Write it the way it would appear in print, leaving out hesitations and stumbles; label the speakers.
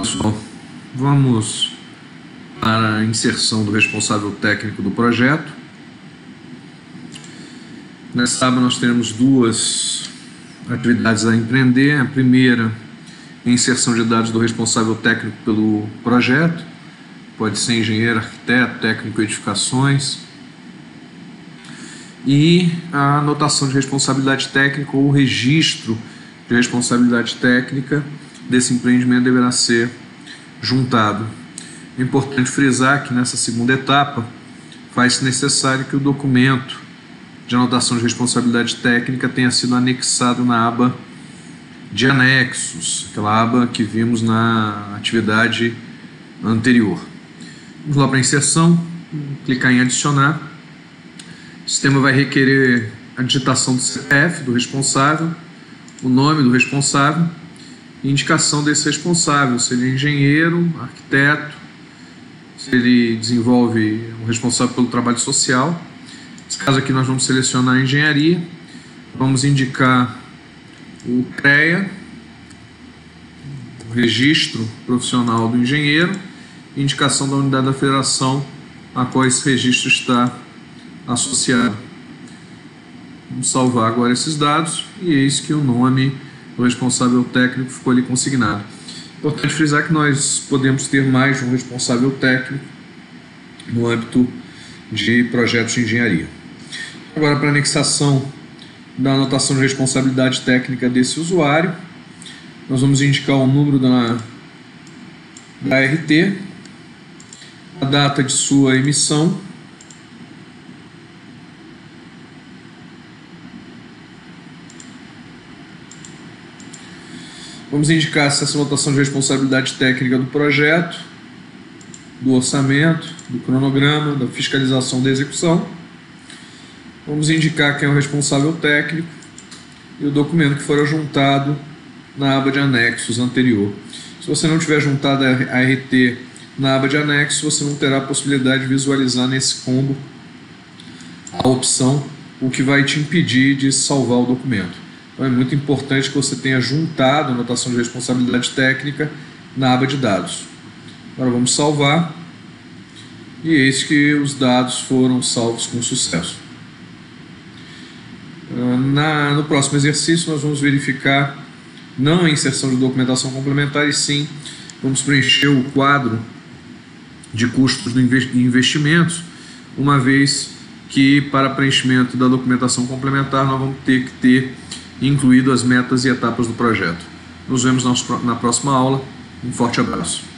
Speaker 1: Pessoal, vamos para a inserção do responsável técnico do projeto. Nesta aba nós teremos duas atividades a empreender. A primeira é a inserção de dados do responsável técnico pelo projeto. Pode ser engenheiro, arquiteto, técnico em edificações. E a anotação de responsabilidade técnica ou o registro de responsabilidade técnica desse empreendimento deverá ser juntado. É importante frisar que nessa segunda etapa faz-se necessário que o documento de anotação de responsabilidade técnica tenha sido anexado na aba de anexos, aquela aba que vimos na atividade anterior. Vamos lá para a inserção, clicar em adicionar. O sistema vai requerer a digitação do CPF do responsável, o nome do responsável e indicação desse responsável, se ele é engenheiro, arquiteto, se ele desenvolve o responsável pelo trabalho social. Nesse caso aqui nós vamos selecionar a engenharia, vamos indicar o CREA, o registro profissional do engenheiro, e indicação da unidade da federação a qual esse registro está associado. Vamos salvar agora esses dados e eis que o nome do responsável técnico ficou ali consignado. Importante frisar que nós podemos ter mais de um responsável técnico no âmbito de projetos de engenharia. Agora, para a anexação da anotação de responsabilidade técnica desse usuário, nós vamos indicar o número da RT, a data de sua emissão, vamos indicar essa anotação de responsabilidade técnica do projeto, do orçamento, do cronograma, da fiscalização da execução. Vamos indicar quem é o responsável técnico e o documento que for juntado na aba de anexos anterior. Se você não tiver juntado a RT na aba de anexos, você não terá a possibilidade de visualizar nesse combo a opção, o que vai te impedir de salvar o documento. Então é muito importante que você tenha juntado a anotação de responsabilidade técnica na aba de dados. Agora vamos salvar e eis que os dados foram salvos com sucesso. No próximo exercício nós vamos verificar não a inserção de documentação complementar, e sim vamos preencher o quadro de custos de investimentos, uma vez que para preenchimento da documentação complementar nós vamos ter que ter incluído as metas e etapas do projeto. Nos vemos na próxima aula. Um forte abraço.